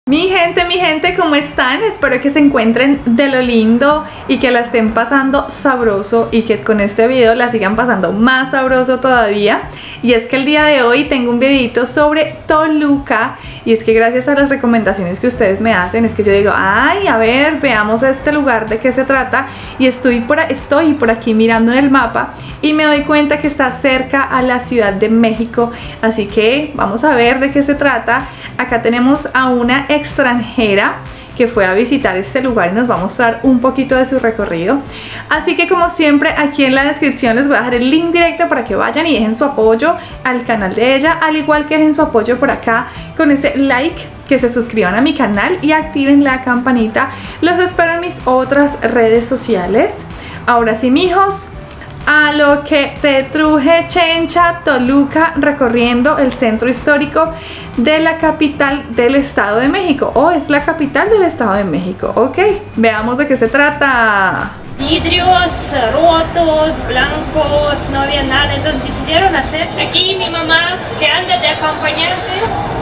Mi gente, ¿cómo están? Espero que se encuentren de lo lindo y que la estén pasando sabroso y que con este video la sigan pasando más sabroso todavía. Y es que el día de hoy tengo un videito sobre Toluca y es que gracias a las recomendaciones que ustedes me hacen es que yo digo, ay, a ver, veamos este lugar de qué se trata y estoy por aquí mirando en el mapa y me doy cuenta que está cerca a la Ciudad de México, así que vamos a ver de qué se trata. Acá tenemos a una extranjera que fue a visitar este lugar y nos va a mostrar un poquito de su recorrido. Así que como siempre aquí en la descripción les voy a dejar el link directo para que vayan y dejen su apoyo al canal de ella, al igual que dejen su apoyo por acá con ese like, que se suscriban a mi canal y activen la campanita. Los espero en mis otras redes sociales. Ahora sí, mijos, a lo que te truje Chencha, Toluca, recorriendo el centro histórico de la capital del Estado de México. Es la capital del Estado de México. Ok, veamos de qué se trata. Vidrios rotos, blancos, no había nada, entonces decidieron hacer. Aquí mi mamá que anda de acompañante.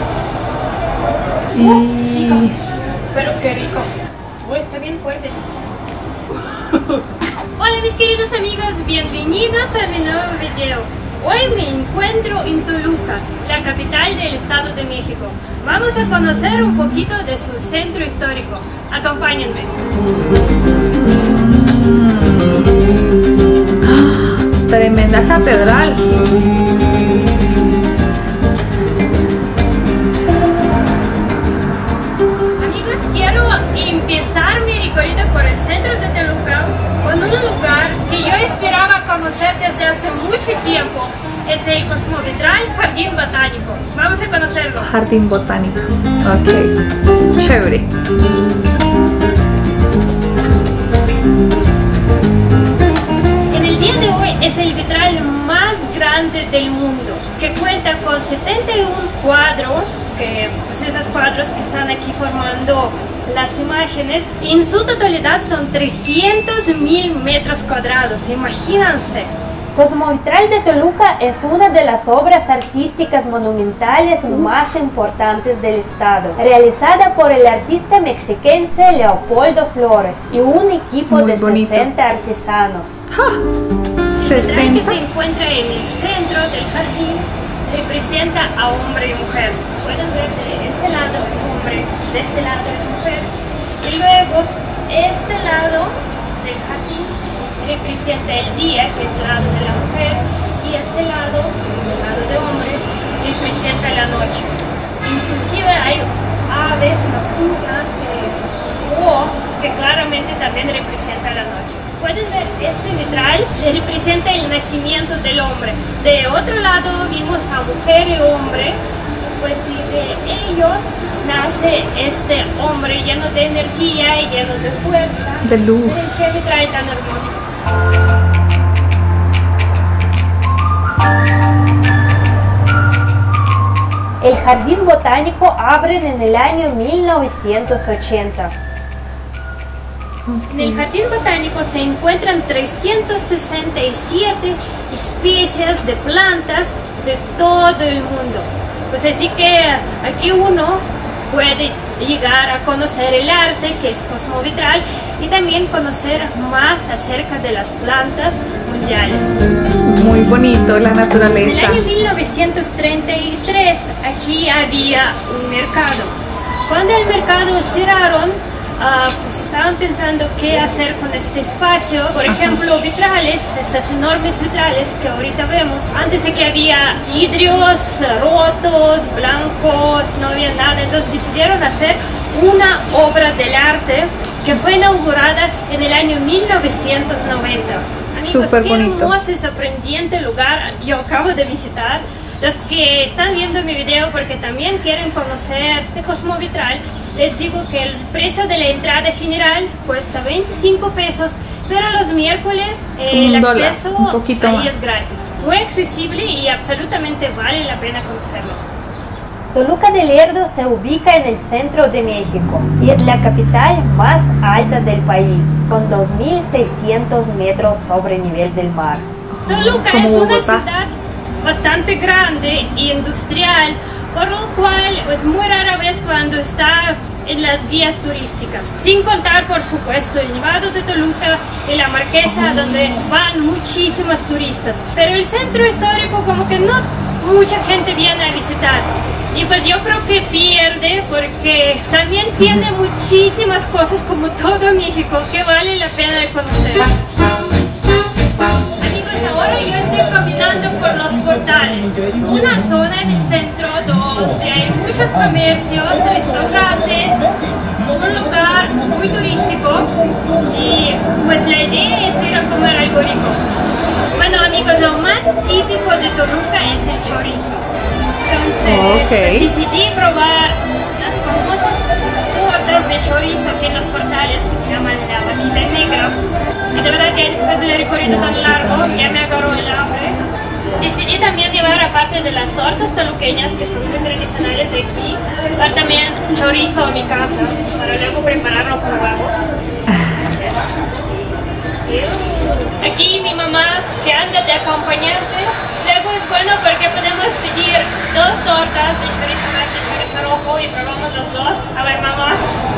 Rico, pero qué rico. Está bien fuerte. Hola mis queridos amigos, bienvenidos a mi nuevo video. Hoy me encuentro en Toluca, la capital del Estado de México. Vamos a conocer un poquito de su centro histórico. Acompáñenme. Tremenda catedral. Amigos, quiero empezar mi recorrido por el centro de Toluca con un lugar que yo esperaba conocer desde hace mucho tiempo. Es el Cosmovitral Jardín Botánico. Vamos a conocerlo. Jardín Botánico. Ok, chévere. En el día de hoy es el vitral más grande del mundo, que cuenta con 71 cuadros, que pues esos cuadros que están aquí formando las imágenes, en su totalidad son 300.000 metros cuadrados, imagínense. Cosmovitral de Toluca es una de las obras artísticas monumentales más importantes del estado, realizada por el artista mexiquense Leopoldo Flores y un equipo Muy de bonito. 60 artesanos. El vitral que se encuentra en el centro del jardín representa a hombre y mujer. Pueden ver, de este lado es hombre, de este lado es mujer. Y luego, este lado del jardín representa el día, que es el lado de la mujer, y este lado, el lado de hombre, representa la noche. Inclusive hay aves nocturnas que claramente también representa la noche. Pueden ver, este vitral representa el nacimiento del hombre. De otro lado vimos a mujer y hombre, pues de ellos nace este hombre lleno de energía y lleno de fuerza. De luz. Qué vitral tan hermoso. El Jardín Botánico abre en el año 1980. En el Jardín Botánico se encuentran 367 especies de plantas de todo el mundo. Pues así que aquí uno puede llegar a conocer el arte, que es Cosmovitral, y también conocer más acerca de las plantas mundiales. Muy bonito la En el naturaleza. año 1933 aquí había un mercado. Cuando el mercado cerraron, pues estaban pensando qué hacer con este espacio. Por ejemplo, vitrales, estas enormes vitrales que ahorita vemos. Antes de que había vidrios rotos, blancos, no había nada. Entonces decidieron hacer una obra del arte que fue inaugurada en el año 1990. Amigos, Súper qué bonito. hermoso y sorprendente lugar yo acabo de visitar. Los que están viendo mi video porque también quieren conocer este Cosmovitral, les digo que el precio de la entrada general cuesta 25 pesos, pero los miércoles el $1, acceso un poquito ahí más. es gratis. Muy accesible y absolutamente vale la pena conocerlo. Toluca del Lerdo se ubica en el centro de México y es la capital más alta del país, con 2.600 metros sobre nivel del mar. Toluca Como es una Bogotá. ciudad bastante grande e industrial, por lo cual pues muy rara vez cuando está en las guías turísticas, sin contar por supuesto el Nevado de Toluca y la Marquesa, donde van muchísimos turistas, pero el centro histórico como que no mucha gente viene a visitar. Y pues yo creo que pierde porque también tiene muchísimas cosas como todo México que vale la pena de conocer. Amigos, ahora yo estoy caminando por los portales, una zona en el centro donde hay muchos comercios, restaurantes, un lugar muy turístico y pues la idea es ir a comer algo rico. Bueno amigos, lo más típico de Toluca es el chorizo. Entonces decidí probar las famosas tortas de chorizo aquí en los portales que se llaman la Vaquita Negra. Y de verdad que después del recorrido tan largo ya me agarró el hambre. Decidí también llevar, aparte de las tortas toluqueñas que son muy tradicionales de aquí, llevar también chorizo a mi casa para luego prepararlo con huevo. Aquí mi mamá que anda de acompañante. Luego es bueno porque podemos pedir 2 tortas de chorizo verde y chorizo rojo y probamos los dos. A ver, mamá.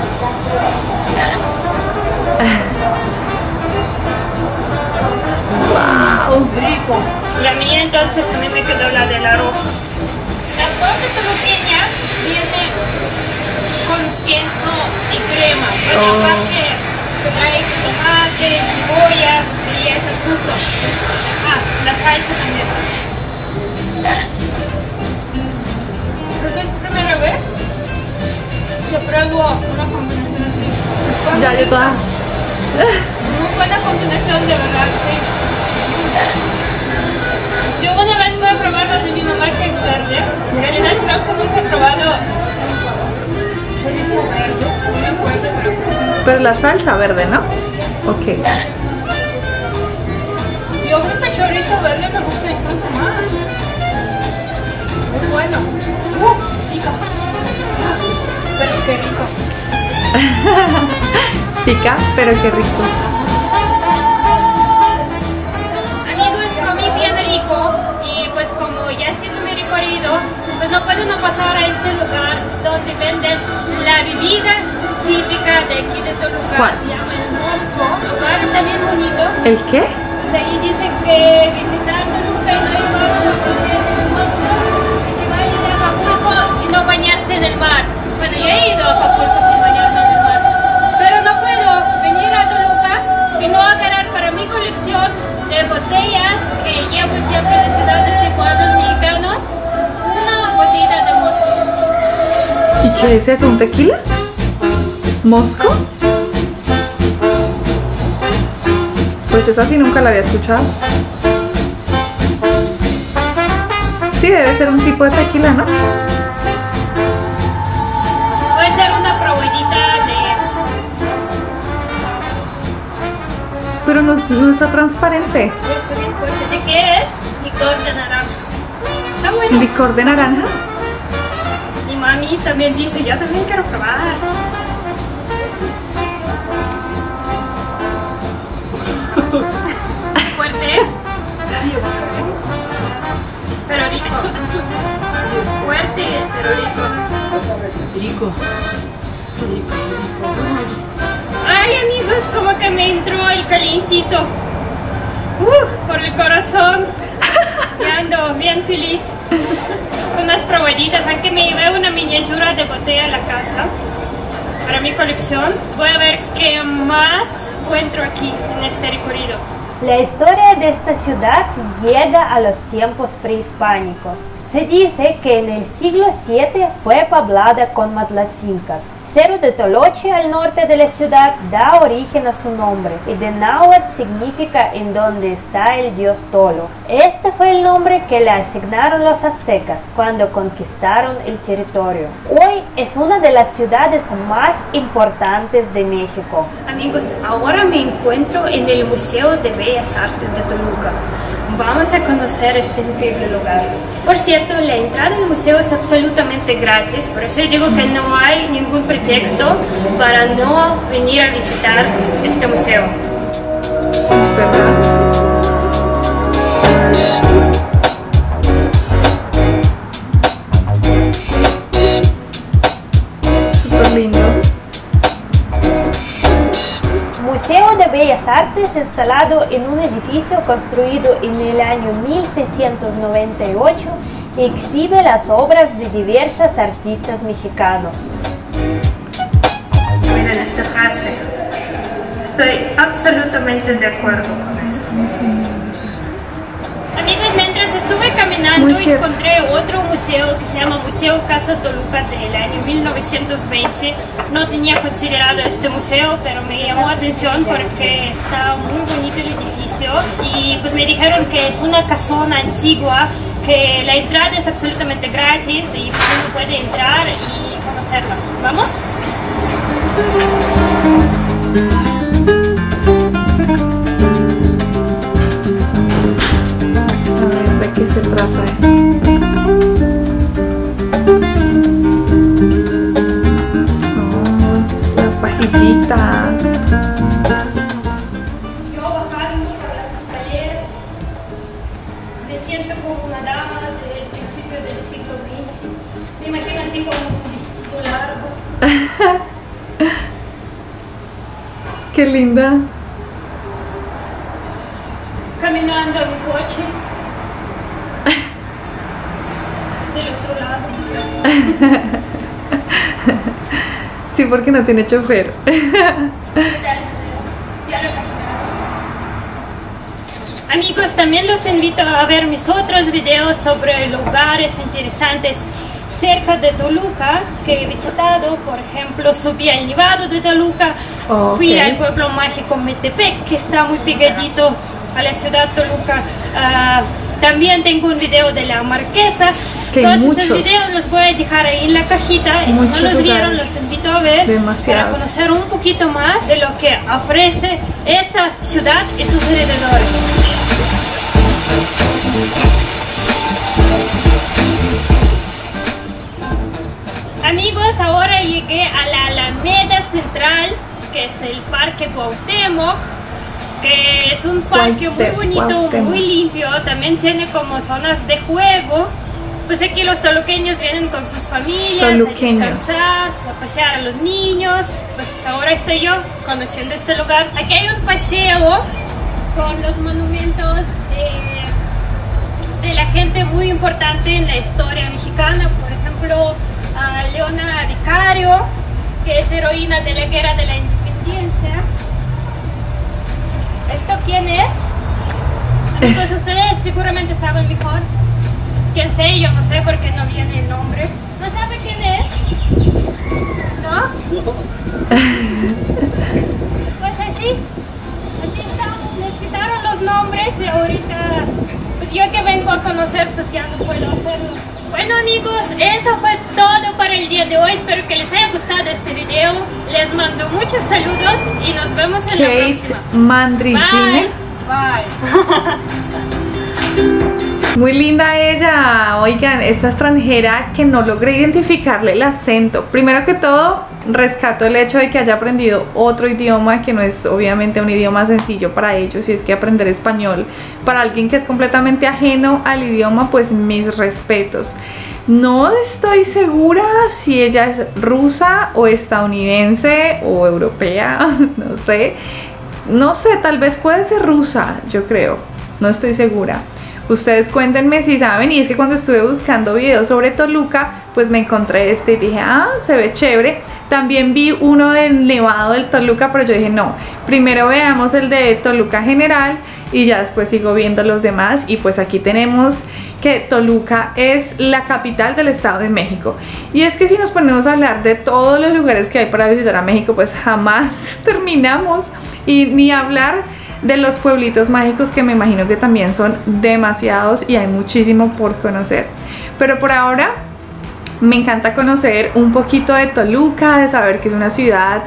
¡Wow! Rico. La mía entonces a mí me quedó la del arroz. La torta toluqueña viene con queso y crema. Bueno, aparte trae tomate, cebolla, y es el gusto. Ah, la salsa también. Creo que es la primera vez que pruebo una combinación así. Ya, yo toda. Muy buena combinación, de verdad, sí. Yo una vez voy a probar lo de mi mamá que es verde. En realidad creo que nunca he probado chorizo verde. No me acuerdo, Pero la salsa verde, ¿no? Ok. yo creo que el chorizo verde me gusta incluso más. Muy bueno. Pica. Pero qué rico. Pica, pero qué rico. Amigos, comí bien rico y pues como ya haciendo mi recorrido, pues no puedo no pasar a este lugar donde venden la bebida típica de aquí de Toluca. ¿Cuál? Se llama el Mosco. El lugar está bien bonito. ¿El qué? Pues ahí dice que visitar Toluca y no ir a comer el Mosco, equivale a Acapulco y no bañarse en el mar. Bueno, yo he ido a Acapulco sin bañarme en el mar, pero no puedo venir a Toluca y no agarrar para mi colección de botellas que llevo siempre de ciudades y pueblos mexicanos una botella de Mosco. ¿Y qué es eso? ¿Un tequila? ¿Mosco? Pues esa sí nunca la había escuchado. Sí, debe ser un tipo de tequila, ¿no? Puede ser una probadita de... Pero no está transparente. Está bien fuerte. ¿De qué es? Licor de naranja. Está bueno. ¿Licor de naranja? Mi mami también dice, yo también quiero probar. Fuerte. Pero rico. Fuerte, pero rico. Ay amigos, como que me entró el calientito. Por el corazón. Ya ando bien feliz. Unas probaditas, aunque me llevé una miniatura de botella a la casa para mi colección. Voy a ver qué más encuentro aquí en este recorrido. La historia de esta ciudad llega a los tiempos prehispánicos. Se dice que en el siglo VII fue poblada con matlacincas. Cerro de Toloche, al norte de la ciudad, da origen a su nombre y de náhuatl significa en donde está el dios Tolo. Este fue el nombre que le asignaron los aztecas cuando conquistaron el territorio. Hoy es una de las ciudades más importantes de México. Amigos, ahora me encuentro en el Museo de Bellas Artes de Toluca. Vamos a conocer este increíble lugar. Por cierto, la entrada al museo es absolutamente gratis, por eso digo que no hay ningún pretexto para no venir a visitar este museo. ¿Verdad? Súper lindo. de Bellas Artes instalado en un edificio construido en el año 1698 exhibe las obras de diversos artistas mexicanos. Miren esta frase. Estoy absolutamente de acuerdo con eso. Amigos, mientras estuve caminando encontré otro museo que se llama Museo Casa Toluca del año 1920. No tenía considerado este museo, pero me llamó la atención porque está muy bonito el edificio y pues me dijeron que es una casona antigua, que la entrada es absolutamente gratis y pues uno puede entrar y conocerla. ¿Vamos? ¿De qué se trata? Oh, las pajillitas. Yo bajando por las escaleras me siento como una dama del principio del siglo XX. Me imagino así como un vestido largo. Qué linda. Caminando a mi coche. Del otro lado. Sí, porque no tiene chofer. Ya lo imaginaron. Amigos, también los invito a ver mis otros videos sobre lugares interesantes cerca de Toluca que he visitado. Por ejemplo, subí al Nevado de Toluca, fui al pueblo mágico Metepec, que está muy pegadito a la ciudad de Toluca. También tengo un video de la Marquesa. Todos esos videos los voy a dejar ahí en la cajita. Y si no los vieron, los invito a ver para conocer un poquito más de lo que ofrece esta ciudad y sus alrededores. Amigos, ahora llegué a la Alameda Central, que es el Parque Cuauhtémoc, que es un parque muy bonito, muy limpio. También tiene como zonas de juego. Pues aquí los toluqueños vienen con sus familias a descansar, a pasear a los niños. Pues ahora estoy yo conociendo este lugar. Aquí hay un paseo con los monumentos de la gente muy importante en la historia mexicana. Por ejemplo, a Leona Vicario, que es heroína de la Guerra de la Independencia. ¿Esto quién es? Amigos, ustedes seguramente saben mejor. ¿Quién sé? Yo no sé porque no viene el nombre. ¿No sabe quién es? ¿No? Pues así estamos. Les quitaron los nombres y ahorita, pues yo que vengo a conocer, pues ya no puedo hacerlo. Bueno amigos, eso fue todo para el día de hoy. Espero que les haya gustado este video. Les mando muchos saludos y nos vemos en la próxima. Mandrigine. Bye. Muy linda ella. Oigan, esta extranjera que no logré identificarle el acento. Primero que todo, rescato el hecho de que haya aprendido otro idioma, que no es obviamente un idioma sencillo para ellos, y es que aprender español para alguien que es completamente ajeno al idioma, pues mis respetos. No estoy segura si ella es rusa o estadounidense o europea, no sé, tal vez puede ser rusa, yo creo, no estoy segura. Ustedes cuéntenme si saben. Y es que cuando estuve buscando videos sobre Toluca, pues me encontré este y dije, ah, se ve chévere. También vi uno del Nevado del Toluca, pero yo dije, no, primero veamos el de Toluca general y ya después sigo viendo los demás. Y pues aquí tenemos que Toluca es la capital del Estado de México. Y es que si nos ponemos a hablar de todos los lugares que hay para visitar a México, pues jamás terminamos. Y ni hablar de los pueblitos mágicos, que me imagino que también son demasiados y hay muchísimo por conocer. Pero por ahora me encanta conocer un poquito de Toluca, de saber que es una ciudad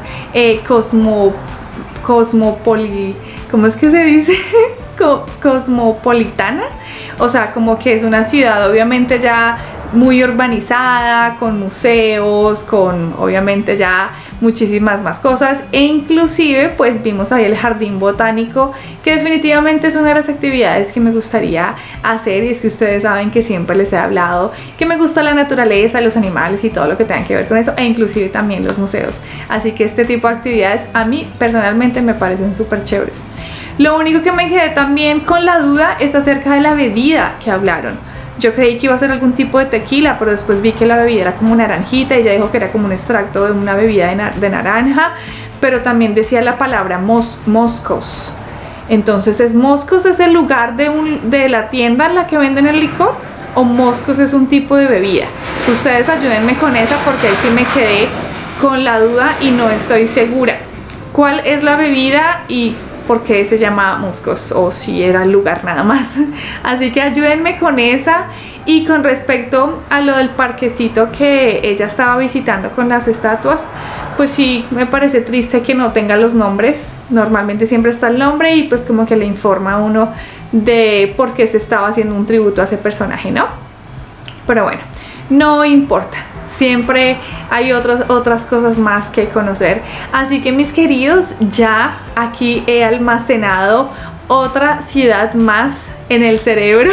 ¿cómo es que se dice? Cosmopolitana. O sea, como que es una ciudad obviamente ya muy urbanizada, con museos, con obviamente ya muchísimas más cosas, e inclusive pues vimos ahí el jardín botánico, que definitivamente es una de las actividades que me gustaría hacer, y es que ustedes saben que siempre les he hablado que me gusta la naturaleza, los animales y todo lo que tenga que ver con eso, e inclusive también los museos, así que este tipo de actividades a mí personalmente me parecen súper chéveres. Lo único que me quedé también con la duda es acerca de la bebida que hablaron. Yo creí que iba a ser algún tipo de tequila, pero después vi que la bebida era como naranjita, y ella dijo que era como un extracto de una bebida de naranja, pero también decía la palabra Moscos. Entonces, ¿es Moscos es el lugar de la tienda en la que venden el licor, o Moscos es un tipo de bebida? Ustedes ayúdenme con esa, porque ahí sí me quedé con la duda y no estoy segura cuál es la bebida y por qué se llama Moscos, o si era el lugar nada más. Así que ayúdenme con esa. Y con respecto a lo del parquecito que ella estaba visitando con las estatuas, pues sí, me parece triste que no tenga los nombres. Normalmente siempre está el nombre y pues como que le informa a uno de por qué se estaba haciendo un tributo a ese personaje, ¿no? Pero bueno, no importa. Siempre hay otras cosas más que conocer. Así que mis queridos, ya aquí he almacenado otra ciudad más en el cerebro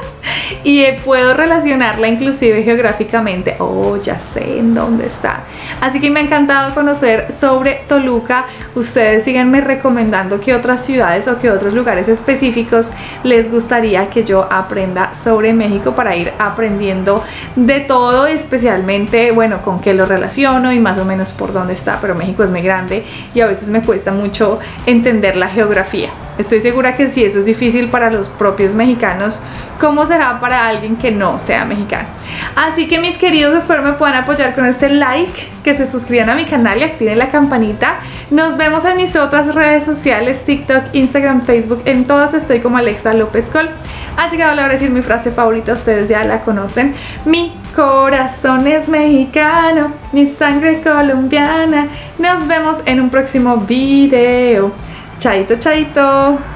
y puedo relacionarla inclusive geográficamente. Oh, ya sé en dónde está. Así que me ha encantado conocer sobre Toluca. Ustedes síganme recomendando qué otras ciudades o qué otros lugares específicos les gustaría que yo aprenda sobre México, para ir aprendiendo de todo, especialmente, bueno, con qué lo relaciono y más o menos por dónde está. Pero México es muy grande y a veces me cuesta mucho entender la geografía. Estoy segura que si eso es difícil para los propios mexicanos, ¿cómo será para alguien que no sea mexicano? Así que mis queridos, espero me puedan apoyar con este like, que se suscriban a mi canal y activen la campanita. Nos vemos en mis otras redes sociales, TikTok, Instagram, Facebook, en todas estoy como Alexa López Col. Ha llegado la hora de decir mi frase favorita, ustedes ya la conocen. Mi corazón es mexicano, mi sangre colombiana. Nos vemos en un próximo video. Chaito, chaito.